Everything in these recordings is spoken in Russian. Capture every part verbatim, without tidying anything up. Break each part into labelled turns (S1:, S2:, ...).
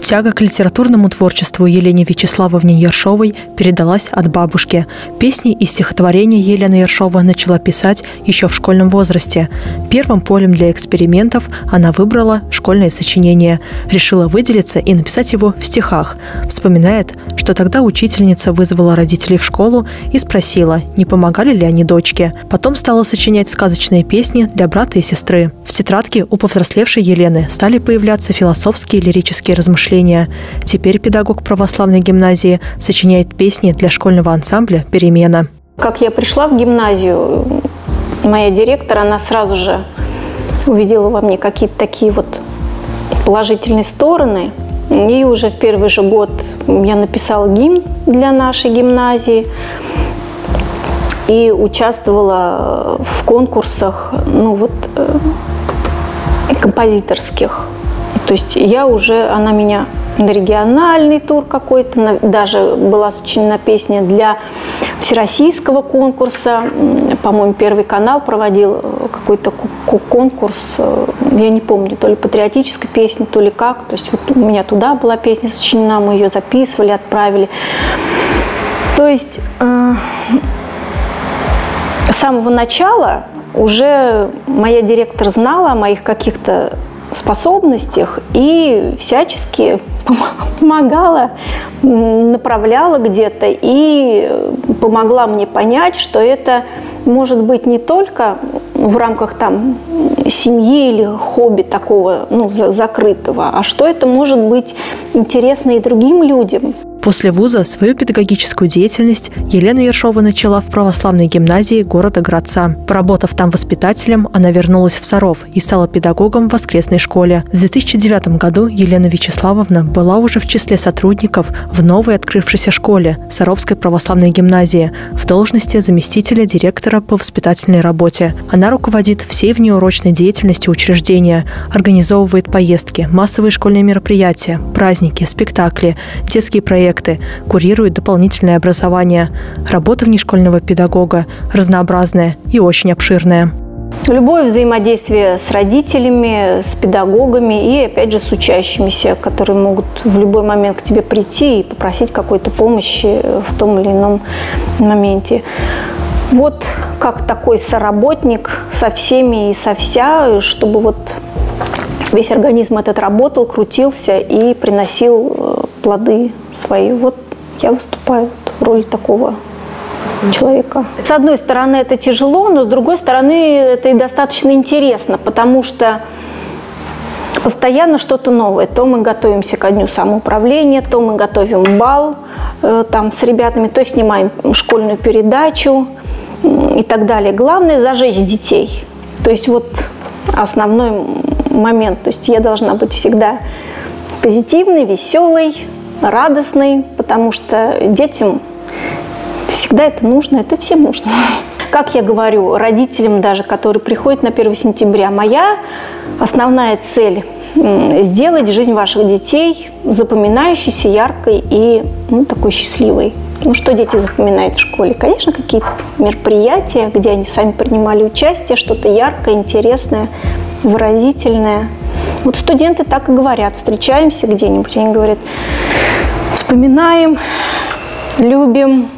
S1: Тяга к литературному творчеству Елене Вячеславовне Ершовой передалась от бабушки. Песни и стихотворения Елена Ершова начала писать еще в школьном возрасте. Первым полем для экспериментов она выбрала школьное сочинение. Решила выделиться и написать его в стихах. Вспоминает, что тогда учительница вызвала родителей в школу и спросила, не помогали ли они дочке. Потом стала сочинять сказочные песни для брата и сестры. В тетрадке у повзрослевшей Елены стали появляться философские и лирические размышления. Теперь педагог православной гимназии сочиняет песни для школьного ансамбля «Перемена».
S2: Как я пришла в гимназию, моя директор, она сразу же увидела во мне какие-то такие вот положительные стороны. И уже в первый же год я написала гимн для нашей гимназии и участвовала в конкурсах, ну вот, композиторских. То есть я уже, она меня на региональный тур какой-то, даже была сочинена песня для всероссийского конкурса. По-моему, Первый канал проводил какой-то конкурс, я не помню, то ли патриотической песни, то ли как. То есть вот у меня туда была песня сочинена, мы ее записывали, отправили. То есть э, с самого начала уже моя директор знала о моих каких-то способностях и всячески помогала, направляла где-то и помогла мне понять, что это может быть не только в рамках там семьи или хобби такого, ну, закрытого, а что это может быть интересно и другим людям.
S1: После вуза свою педагогическую деятельность Елена Ершова начала в православной гимназии города Градца. Поработав там воспитателем, она вернулась в Саров и стала педагогом в воскресной школе. В две тысячи девятом году Елена Вячеславовна была уже в числе сотрудников в новой открывшейся школе Саровской православной гимназии в должности заместителя директора по воспитательной работе. Она руководит всей внеурочной деятельностью учреждения, организовывает поездки, массовые школьные мероприятия, праздники, спектакли, детские проекты, курирует дополнительное образование. Работа внешкольного педагога разнообразная и очень обширная.
S2: Любое взаимодействие с родителями, с педагогами и, опять же, с учащимися, которые могут в любой момент к тебе прийти и попросить какой-то помощи в том или ином моменте. Вот как такой соработник со всеми и со вся, чтобы вот весь организм этот работал, крутился и приносил плоды свои. Вот я выступаю в роли такого человека. С одной стороны, это тяжело, но с другой стороны, это и достаточно интересно, потому что постоянно что-то новое. То мы готовимся ко дню самоуправления, то мы готовим бал э, там, с ребятами, то снимаем школьную передачу и так далее. Главное – зажечь детей. То есть вот основной момент. То есть я должна быть всегда позитивной, веселой, радостной, потому что детям всегда это нужно, это всем нужно. Как я говорю родителям даже, которые приходят на первое сентября, моя основная цель – сделать жизнь ваших детей запоминающейся, яркой и, ну, такой счастливой. Ну, что дети запоминают в школе? Конечно, какие-то мероприятия, где они сами принимали участие, что-то яркое, интересное, выразительное. Вот студенты так и говорят, встречаемся где-нибудь, они говорят, вспоминаем, любим.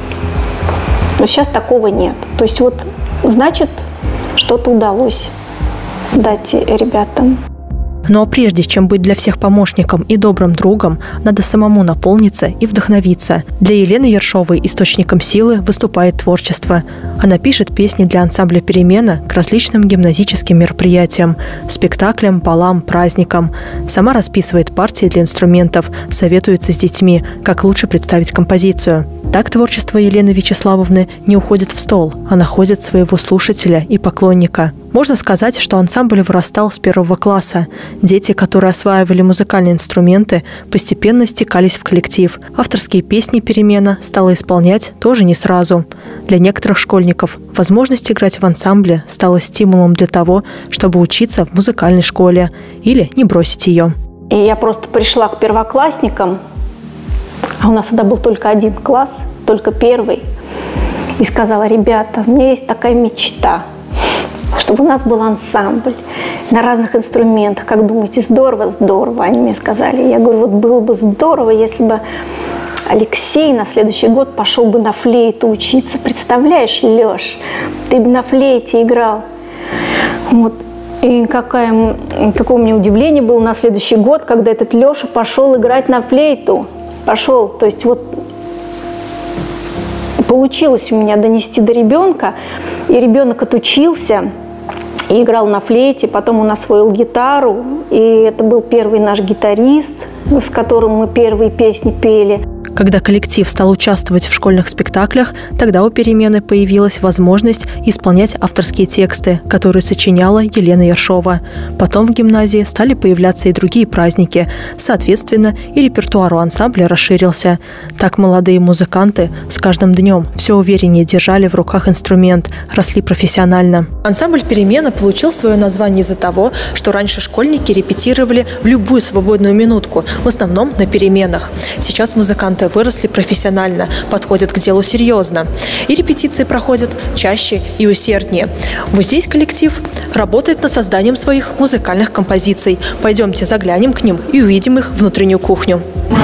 S2: Но сейчас такого нет. То есть вот, значит, что-то удалось дать ребятам.
S1: Но прежде чем быть для всех помощником и добрым другом, надо самому наполниться и вдохновиться. Для Елены Ершовой источником силы выступает творчество. Она пишет песни для ансамбля «Перемена» к различным гимназическим мероприятиям, спектаклям, балам, праздникам. Сама расписывает партии для инструментов, советуется с детьми, как лучше представить композицию. Так творчество Елены Вячеславовны не уходит в стол, а находит своего слушателя и поклонника. Можно сказать, что ансамбль вырастал с первого класса. Дети, которые осваивали музыкальные инструменты, постепенно стекались в коллектив. Авторские песни «Перемена» стала исполнять тоже не сразу. Для некоторых школьников возможность играть в ансамбле стала стимулом для того, чтобы учиться в музыкальной школе или не бросить ее.
S2: И я просто пришла к первоклассникам, а у нас тогда был только один класс, только первый, и сказала: ребята, у меня есть такая мечта. чтобы у нас был ансамбль на разных инструментах. Как думаете, здорово? Здорово, они мне сказали. Я говорю, вот было бы здорово, если бы Алексей на следующий год пошел бы на флейту учиться. Представляешь, Леш, ты бы на флейте играл. Вот. И какая, какое у меня удивление было на следующий год, когда этот Леша пошел играть на флейту. Пошел, то есть вот получилось у меня донести до ребенка, и ребенок отучился и играл на флейте, потом он освоил гитару, и это был первый наш гитарист, с которым мы первые песни пели.
S1: Когда коллектив стал участвовать в школьных спектаклях, тогда у «Перемены» появилась возможность исполнять авторские тексты, которые сочиняла Елена Ершова. Потом в гимназии стали появляться и другие праздники. Соответственно, и репертуар у ансамбля расширился. Так молодые музыканты с каждым днем все увереннее держали в руках инструмент, росли профессионально. Ансамбль «Перемена» получил свое название из-за того, что раньше школьники репетировали в любую свободную минутку, в основном на переменах. Сейчас музыканты выросли профессионально, подходят к делу серьезно. И репетиции проходят чаще и усерднее. Вот здесь коллектив работает над созданием своих музыкальных композиций. Пойдемте заглянем к ним и увидим их внутреннюю кухню.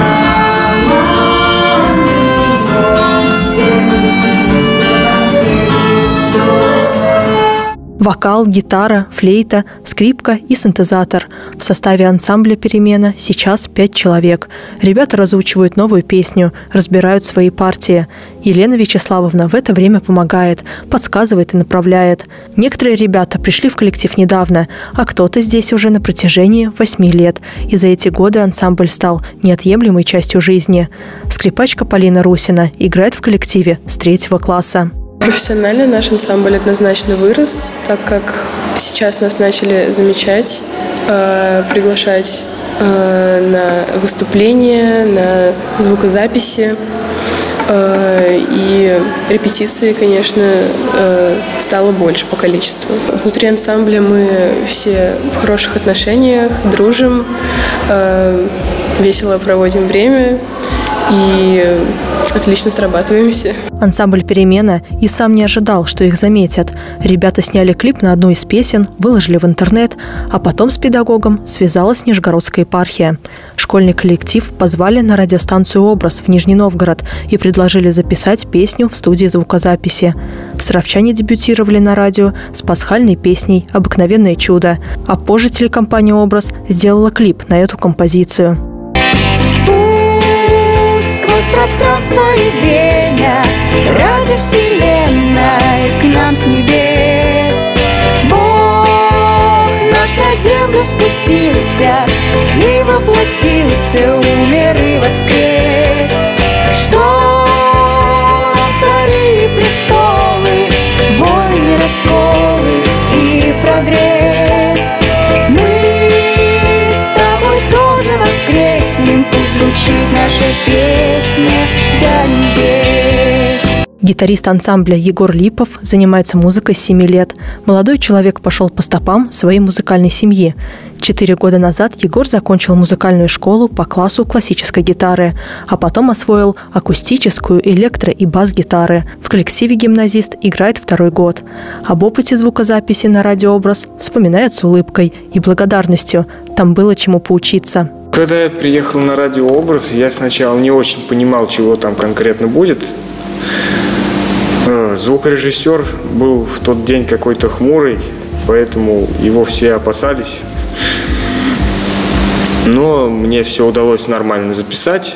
S1: Вокал, гитара, флейта, скрипка и синтезатор. В составе ансамбля «Перемена» сейчас пять человек. Ребята разучивают новую песню, разбирают свои партии. Елена Вячеславовна в это время помогает, подсказывает и направляет. Некоторые ребята пришли в коллектив недавно, а кто-то здесь уже на протяжении восьми лет. И за эти годы ансамбль стал неотъемлемой частью жизни. Скрипачка Полина Русина играет в коллективе с третьего класса.
S3: Профессионально наш ансамбль однозначно вырос, так как сейчас нас начали замечать, э, приглашать э, на выступления, на звукозаписи. Э, и репетиции, конечно, э, стало больше по количеству. Внутри ансамбля мы все в хороших отношениях, дружим, э, весело проводим время и отлично срабатываемся.
S1: Ансамбль «Перемена» и сам не ожидал, что их заметят. Ребята сняли клип на одну из песен, выложили в интернет, а потом с педагогом связалась Нижегородская епархия. Школьный коллектив позвали на радиостанцию «Образ» в Нижний Новгород и предложили записать песню в студии звукозаписи. Саровчане дебютировали на радио с пасхальной песней «Обыкновенное чудо», а позже телекомпания «Образ» сделала клип на эту композицию.
S4: Сквозь пространство и время, ради вселенной к нам с небес Бог наш на землю спустился и воплотился, умер и воскрес. Что цари и престолы, войны, расколы и прогресс, мы с тобой тоже воскреснем, пусть звучит наша песня до небес.
S1: Гитарист ансамбля Егор Липов занимается музыкой с семи лет. Молодой человек пошел по стопам своей музыкальной семьи. Четыре года назад Егор закончил музыкальную школу по классу классической гитары, а потом освоил акустическую, электро- и бас-гитары. В коллективе гимназист играет второй год. Об опыте звукозаписи на радиообраз вспоминает с улыбкой и благодарностью. Там было чему поучиться.
S5: Когда я приехал на радиообраз, я сначала не очень понимал, чего там конкретно будет. Звукорежиссер был в тот день какой-то хмурый, поэтому его все опасались. Но мне все удалось нормально записать.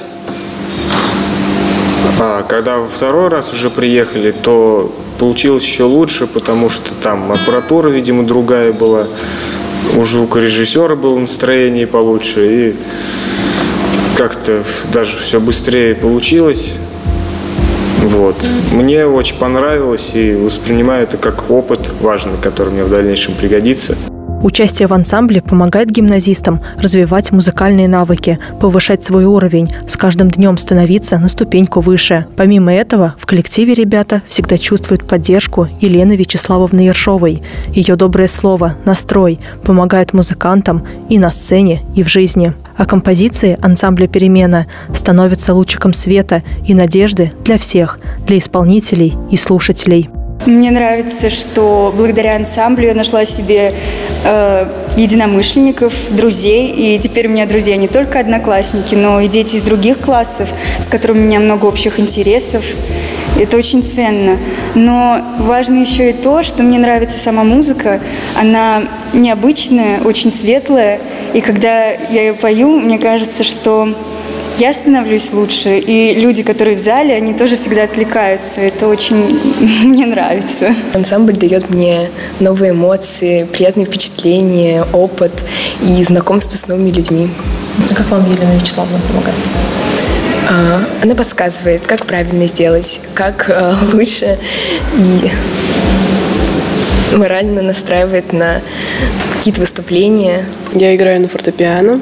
S5: А когда во второй раз уже приехали, то получилось еще лучше, потому что там аппаратура, видимо, другая была. У звукорежиссера было настроение получше, и как-то даже все быстрее получилось. Вот. Мне очень понравилось, и воспринимаю это как опыт важный, который мне в дальнейшем пригодится.
S1: Участие в ансамбле помогает гимназистам развивать музыкальные навыки, повышать свой уровень, с каждым днем становиться на ступеньку выше. Помимо этого, в коллективе ребята всегда чувствуют поддержку Елены Вячеславовны Ершовой. Ее доброе слово, настрой помогают музыкантам и на сцене, и в жизни. А композиции ансамбля «Перемена» становятся лучиком света и надежды для всех, для исполнителей и слушателей.
S6: Мне нравится, что благодаря ансамблю я нашла себе э, единомышленников, друзей. И теперь у меня друзья не только одноклассники, но и дети из других классов, с которыми у меня много общих интересов. Это очень ценно. Но важно еще и то, что мне нравится сама музыка. Она необычная, очень светлая. И когда я ее пою, мне кажется, что я становлюсь лучше, и люди, которые в зале, они тоже всегда откликаются. Это очень мне нравится.
S7: Ансамбль дает мне новые эмоции, приятные впечатления, опыт и знакомство с новыми людьми.
S1: А как вам Елена Вячеславовна помогает?
S7: Она подсказывает, как правильно сделать, как лучше, и морально настраивает на какие-то выступления.
S3: Я играю на фортепиано.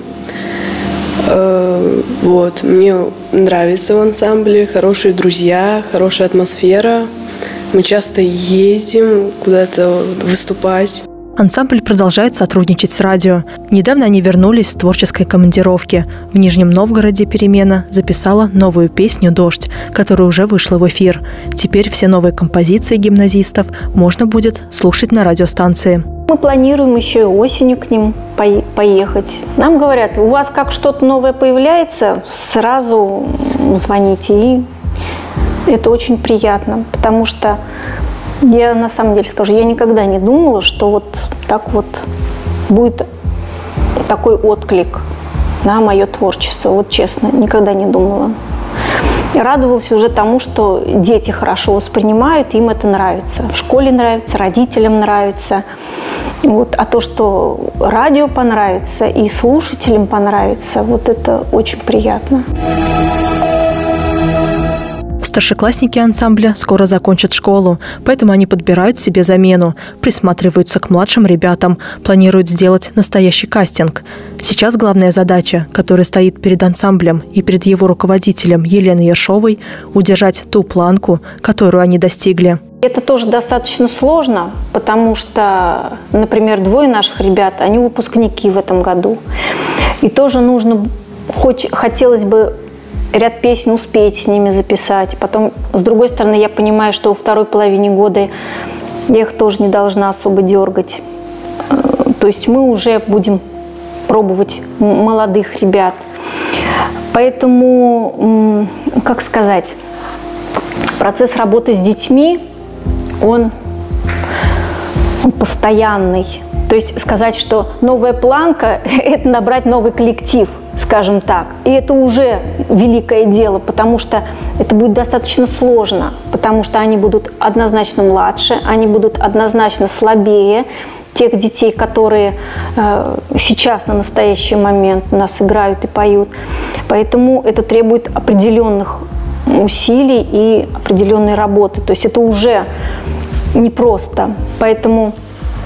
S3: Вот, мне нравится в ансамбле, хорошие друзья, хорошая атмосфера. Мы часто ездим куда-то выступать.
S1: Ансамбль продолжает сотрудничать с радио. Недавно они вернулись с творческой командировки. В Нижнем Новгороде «Перемена» записала новую песню «Дождь», которая уже вышла в эфир. Теперь все новые композиции гимназистов можно будет слушать на радиостанции.
S2: Мы планируем еще и осенью к ним поехать. Нам говорят, у вас как что-то новое появляется, сразу звоните. И это очень приятно, потому что я на самом деле скажу, я никогда не думала, что вот так вот будет такой отклик на мое творчество. Вот честно, никогда не думала. Я радовалась уже тому, что дети хорошо воспринимают, им это нравится. В школе нравится, родителям нравится. Вот. А то, что радио понравится и слушателям понравится, вот это очень приятно.
S1: Старшеклассники ансамбля скоро закончат школу, поэтому они подбирают себе замену, присматриваются к младшим ребятам, планируют сделать настоящий кастинг. Сейчас главная задача, которая стоит перед ансамблем и перед его руководителем Еленой Ершовой, удержать ту планку, которую они достигли.
S2: Это тоже достаточно сложно, потому что, например, двое наших ребят, они выпускники в этом году. И тоже нужно, хоть хотелось бы ряд песен успеть с ними записать. Потом, с другой стороны, я понимаю, что во второй половине года я их тоже не должна особо дергать. То есть мы уже будем пробовать молодых ребят. Поэтому, как сказать, процесс работы с детьми, он, он постоянный. То есть сказать, что новая планка – это набрать новый коллектив, скажем так. И это уже великое дело, потому что это будет достаточно сложно, потому что они будут однозначно младше, они будут однозначно слабее тех детей, которые э, сейчас на настоящий момент у нас играют и поют. Поэтому это требует определенных усилий и определенной работы. То есть это уже непросто. Поэтому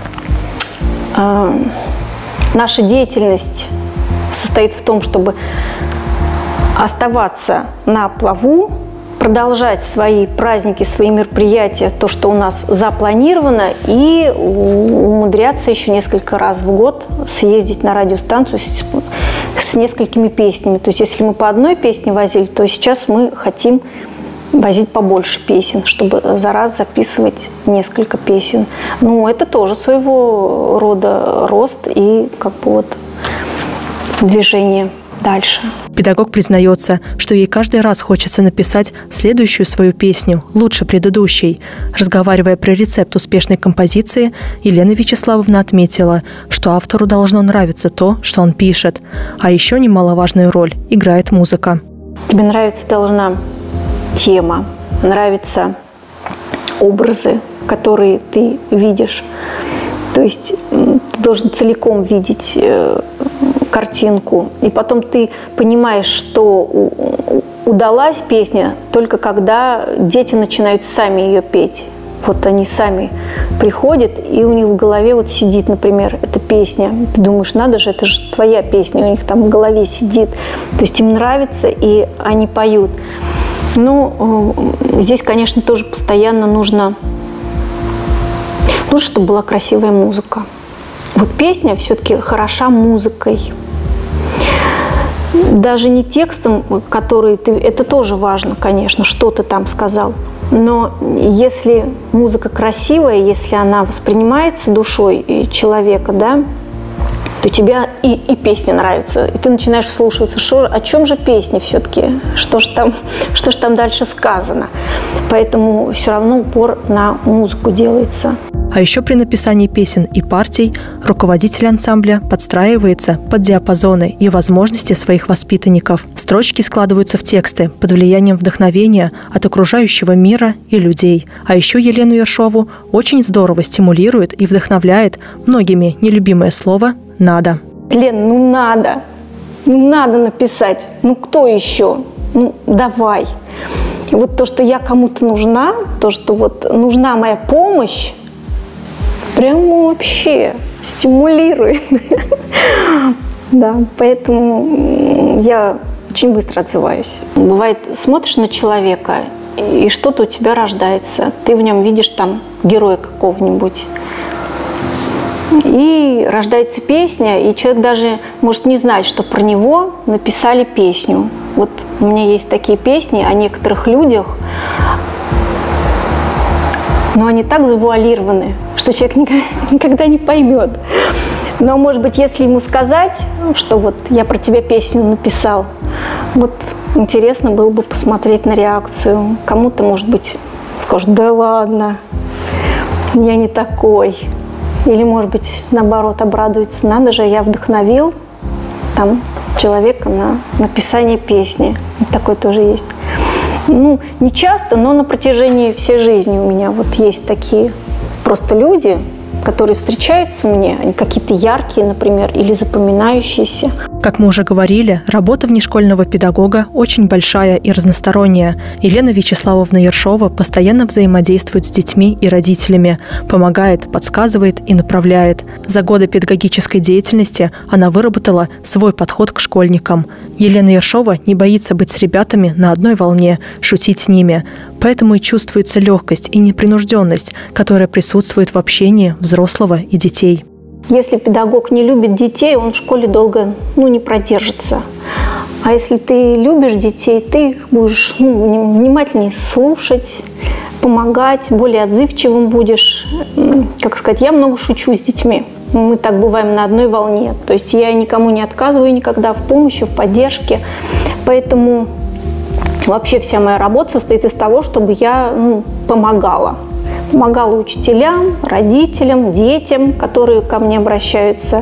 S2: э, наша деятельность состоит в том, чтобы оставаться на плаву, продолжать свои праздники, свои мероприятия, то, что у нас запланировано, и умудряться еще несколько раз в год съездить на радиостанцию с, с несколькими песнями. То есть если мы по одной песне возили, то сейчас мы хотим возить побольше песен, чтобы за раз записывать несколько песен. Ну, это тоже своего рода рост и как бы вот движение дальше.
S1: Педагог признается, что ей каждый раз хочется написать следующую свою песню, лучше предыдущей. Разговаривая про рецепт успешной композиции, Елена Вячеславовна отметила, что автору должно нравиться то, что он пишет. А еще немаловажную роль играет музыка.
S2: Тебе нравится должна тема, нравятся образы, которые ты видишь. То есть ты должен целиком видеть картинку. И потом ты понимаешь, что удалась песня только когда дети начинают сами ее петь. Вот они сами приходят, и у них в голове вот сидит, например, эта песня. Ты думаешь, надо же, это же твоя песня, у них там в голове сидит. То есть им нравится, и они поют. Ну, здесь, конечно, тоже постоянно нужно, нужно, чтобы была красивая музыка. Вот песня все-таки хороша музыкой. Даже не текстом, который ты... Это тоже важно, конечно, что ты там сказал. Но если музыка красивая, если она воспринимается душой человека, да, то тебе и, и песня нравится. И ты начинаешь слушаться, шо, о чем же песня все-таки, что же там, что же там дальше сказано. Поэтому все равно упор на музыку делается.
S1: А еще при написании песен и партий руководитель ансамбля подстраивается под диапазоны и возможности своих воспитанников. Строчки складываются в тексты под влиянием вдохновения от окружающего мира и людей. А еще Елену Ершову очень здорово стимулирует и вдохновляет многими нелюбимое слово «надо».
S2: Лен, ну надо, ну надо написать, ну кто еще, ну давай. И вот то, что я кому-то нужна, то, что вот нужна моя помощь, прямо вообще стимулирует. Да, поэтому я очень быстро отзываюсь. Бывает, смотришь на человека, и что-то у тебя рождается. Ты в нем видишь там героя какого-нибудь. И рождается песня, и человек даже может не знать, что про него написали песню. Вот у меня есть такие песни о некоторых людях, но они так завуалированы, что человек никогда не поймет. Но, может быть, если ему сказать, что вот я про тебя песню написал, вот интересно было бы посмотреть на реакцию. Кому-то, может быть, скажут: да ладно, я не такой. Или, может быть, наоборот, обрадуется: надо же, я вдохновил там человека на написание песни. Такое тоже есть. Ну, не часто, но на протяжении всей жизни у меня вот есть такие просто люди, которые встречаются мне, они какие-то яркие, например, или запоминающиеся.
S1: Как мы уже говорили, работа внешкольного педагога очень большая и разносторонняя. Елена Вячеславовна Ершова постоянно взаимодействует с детьми и родителями, помогает, подсказывает и направляет. За годы педагогической деятельности она выработала свой подход к школьникам. Елена Ершова не боится быть с ребятами на одной волне, шутить с ними. Поэтому и чувствуется легкость и непринужденность, которая присутствует в общении взрослого и детей.
S2: Если педагог не любит детей, он в школе долго ну, не продержится. А если ты любишь детей, ты их будешь ну, внимательнее слушать, помогать, более отзывчивым будешь. Как сказать, я много шучу с детьми. Мы так бываем на одной волне. То есть я никому не отказываю никогда в помощи, в поддержке. Поэтому вообще вся моя работа состоит из того, чтобы я ну, помогала. Помогала учителям, родителям, детям, которые ко мне обращаются.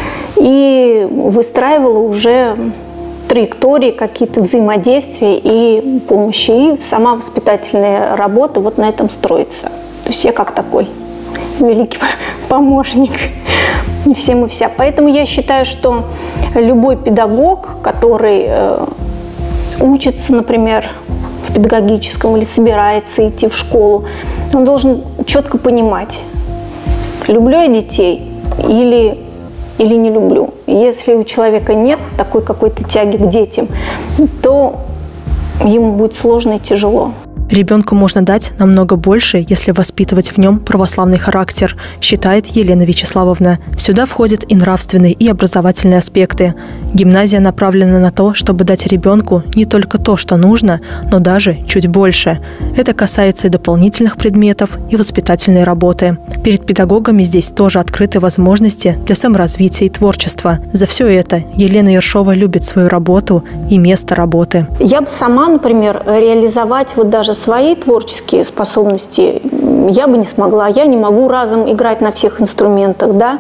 S2: И выстраивала уже траектории, какие-то взаимодействия и помощи. И сама воспитательная работа вот на этом строится. То есть я как такой великий помощник всем и вся. Поэтому я считаю, что любой педагог, который э, учится, например, в педагогическом или собирается идти в школу, он должен четко понимать, люблю я детей или, или не люблю. Если у человека нет такой какой-то тяги к детям, то ему будет сложно и тяжело.
S1: Ребенку можно дать намного больше, если воспитывать в нем православный характер, считает Елена Вячеславовна. Сюда входят и нравственные, и образовательные аспекты. Гимназия направлена на то, чтобы дать ребенку не только то, что нужно, но даже чуть больше. Это касается и дополнительных предметов, и воспитательной работы. Перед педагогами здесь тоже открыты возможности для саморазвития и творчества. За все это Елена Ершова любит свою работу и место работы.
S2: Я бы сама, например, реализовать вот даже свои творческие способности я бы не смогла. Я не могу разом играть на всех инструментах, да.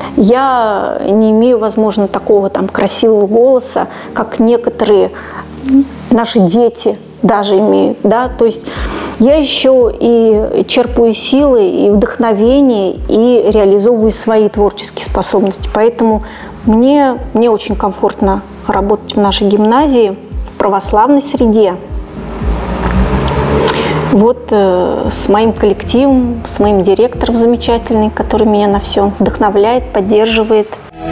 S2: Я не имею, возможно, такого там красивого голоса, как некоторые наши дети даже имеют, да. То есть я еще и черпаю силы, и вдохновение, и реализовываю свои творческие способности. Поэтому мне, мне очень комфортно работать в нашей гимназии, в православной среде. Вот э, с моим коллективом, с моим директором замечательным, который меня на всем вдохновляет, поддерживает.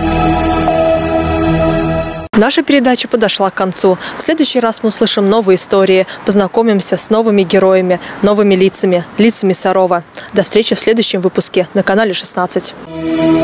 S1: Наша передача подошла к концу. В следующий раз мы услышим новые истории, познакомимся с новыми героями, новыми лицами, лицами Сарова. До встречи в следующем выпуске на канале шестнадцать.